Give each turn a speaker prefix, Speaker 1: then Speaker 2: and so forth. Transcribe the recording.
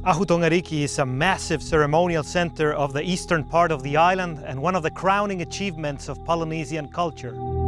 Speaker 1: Ahu Tongariki is a massive ceremonial center of the eastern part of the island and one of the crowning achievements of Polynesian culture.